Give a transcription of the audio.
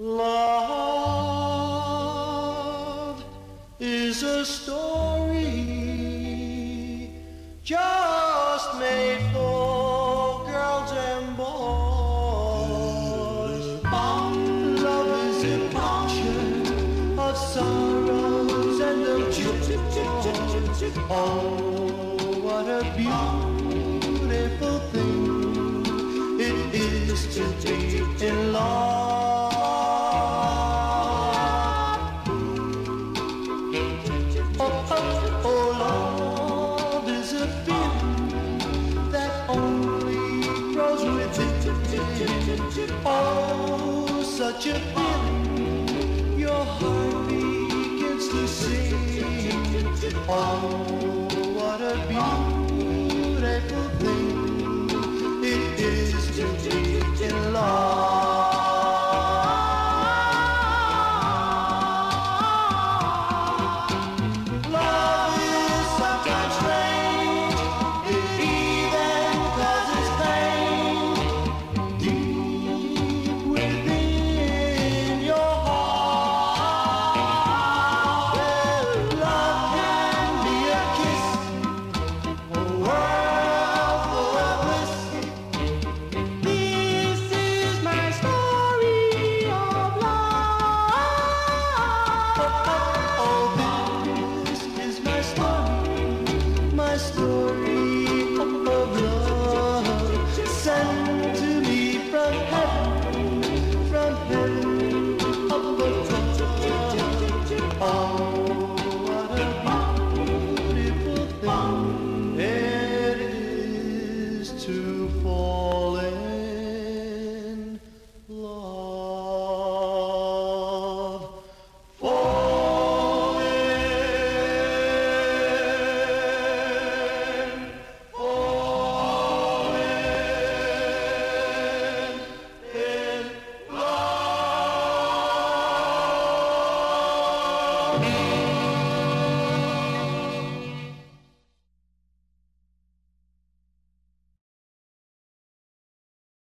Love is a story just made for girls and boys. Love is a picture of sorrows and of joy. Oh, what a beautiful thing it is to be in love. Oh, love is a feeling that only grows within. Oh, such a feeling, your heart begins to sing. Oh, what a beautiful thing it is to be in love. My story of love sent to me from heaven above. Oh, what a beautiful thing it is to fall in love.